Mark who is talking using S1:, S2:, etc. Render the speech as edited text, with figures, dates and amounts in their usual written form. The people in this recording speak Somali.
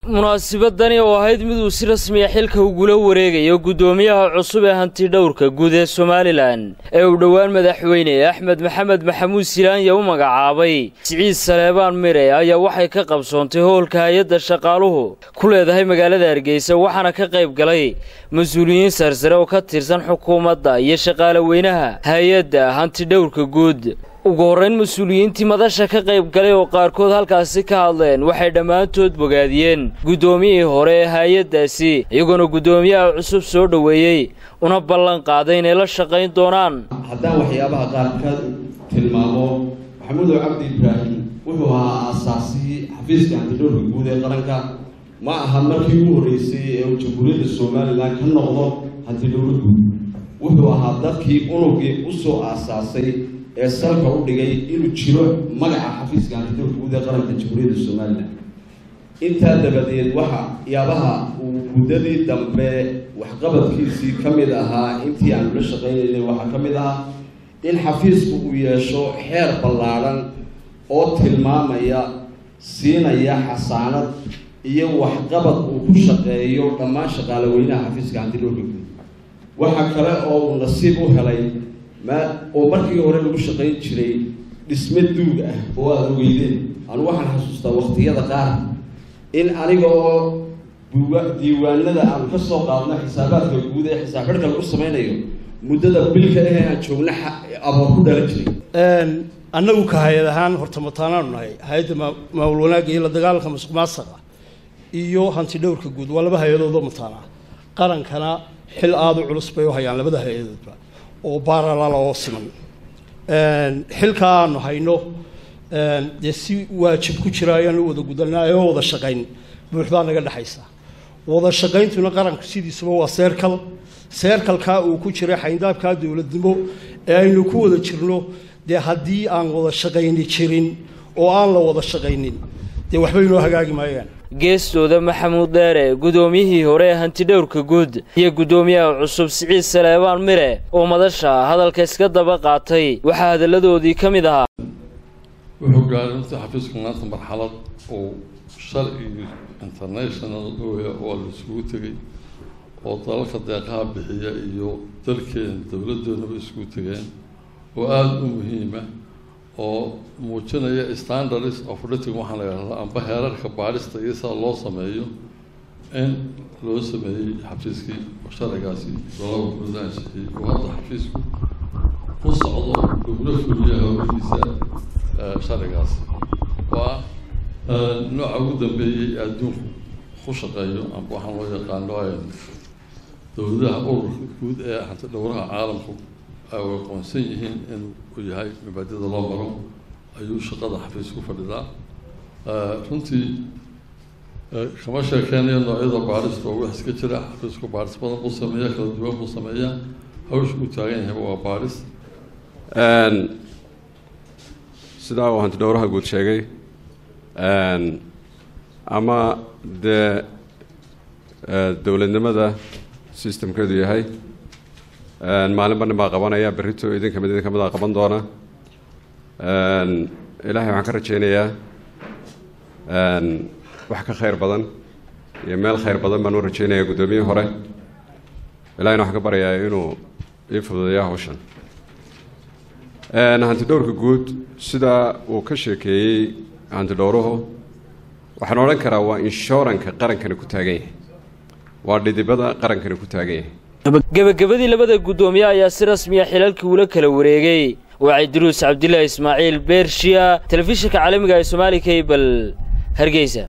S1: munaasabadani oo ahayd mid uu si rasmi ah xilka ugula wareegayo gudoomiyaha cusub ee hanti dhowrka guud ee Somaliland ee uu dhawaan madaxweyne Axmed Maxamed Maxamuud Silaanya u magacaabay Siciid Saleebaan Mire ayaa waxay ka qabsoontay hoolka hay'adda shaqaaluhu ku leedahay magaalada Hargeysa waxaana ka qayb galay mas'uuliyiin sarsare oo ka tirsan xukuumadda iyo shaqaale weynaha hay'adda hanti dhowrka guud ugu horeyn mas'uuliyiintii madasha ka qayb galay oo qaarkood halkaasi ka hadleen waxay dhamaantood bogaadiyeen gudoomiyihii hore ee hay'addaasi iyagoo gudoomiyaha cusub soo dhaweeyay una ballan qaaday inay la shaqayn doonaan
S2: haddaan waxyaabaha qaarkood tilmaamo Maxamuud Cabdi Ibraahim wuxuu ahaa aasaasii xafiiska hanti dhowrka guud ee qaranka ma aha markii ugu horeysay ee uu Jamhuuriyadda Soomaaliland ka noqdo hanti dhowrka guud wuxuu ahaa dadkii unugii u soo aasaasay ee salka u dhigay inuu jiro magaca xafiiska hanti dhowrka guud ee qaranka Jamhuuriyadda Soomaaliland inta dabadeed waxa yaabaha uu muddadii dambe waxqabadkiisii kamid ahaa intii aan la shaqeynay waxa kamid ah in xafiisku uu yeesho xeer ballaaran oo tilmaamaya siinaya xasaanad iyo waxqabad uu ku shaqeeyo dhammaan shaqaale weynaha xafiiska hanti dhowrka guud waxa kale oo uu nasiib u helay oo markii hore lagu shaqeyn jiray dhisme duug ah oo aad ogeydeen anu waxaan xasuustaa waqtiyada qaar in aniga oo diiwaanada aan ka soo qaadno xisaabaadka guud ee xisaab xidhka lagu sameynayo muddada bilka ah aan joogna aboor ku dhalan jiray
S3: annagu ka hay'ad ahaan horta mataanaanu nahay hay'adda maamul wanaagga iyo la dagaalanka musuqmaasuqa iyo hanti dhowrka guud waa laba hay'adood oo mataana qarankana xil aad u culus bay u hayaan labada hay'adoodba oo baaralaal oo siman xilka aanu hayno si waajib ku jira ayaan wada gudanaa oo wada shaqayn buuxda naga dhaxaysa wada shaqayntuna qaranku sidiisaba waa seerkalka uu ku jiray xayndaabka dawladnimo ee aynu ku wada jirno haddii aan wada shaqayni jirin oo aan la wada shaqaynin waxba inoo hagaagi maayaan
S1: geestooda Maxamuud Dheere gudoomiyihii hore ee hanti dhowrka guud iyo gudoomiyaha cusub Siciid Saleebaan Mire oo madasha hadalka iska daba qaatay waxa hadaladoodii kamid ahaa
S4: wuxuu gaaray xafiisku maanta marxalad oo sharci international oo la isugu tagay oo dalka deeqaha bixiya iyo dalkeen dawladdoodna isugu tageen oo aad u muhiim ah oo muujinaya standards of auditing waxaan leeyahay amba heerarka baarista iyo sida loo sameeyo in loo sameeyay xafiiskii sharcigaasi loo gudaanshiyay oo hadda xafiisku ku socdo gobol fuliya hawadiisa sharcigaasi waa nooca ugu dambeeyay adduunku ku shaqeeyo amba waxaan loo yaqaano dowladaha ururka guud ee hanti dhowraha caalamku ay aqoonsan yihiin inuu yahay mabaadida loo maro ayuu shaqada xafiisku fadhidaa runtii kama sheekeynayo noocyada baarista oo wax iska jira xafiisku baaris badan buu sameeyaa kala duwan buu sameeyaa hawsha uu taagan yahay waa baaris
S5: sidaa uu hanti dhowraha guud sheegay ama dee dowladnimada systemkeedu yahay maalinba nin baa qabanaya berrito idinka mid qaban doona ilaahay waxaan ka rajaynayaa wax ka khayr badan iyo meel khayr badan baan u rajaynayaa guddoomiyihii hore ilaahayna waxaan ka baryayaa inuu ii fududeeyo hawshan hanti dhowrka guud sidaa uu ka sheekeeyey hanti dhowruhu waxaan odhan karaa waa inshuranka qarankani ku taagan yahay waa dhidibada qarankani ku taagan yahay
S1: gabagabadii labada gudoomiye ayaa si rasmi ah xilalkii ula kala wareegay Waciidruus Cabdillah Ismaaciil Beershiya telefishinka caalamiga ee Soomaali Cable Hargeysa.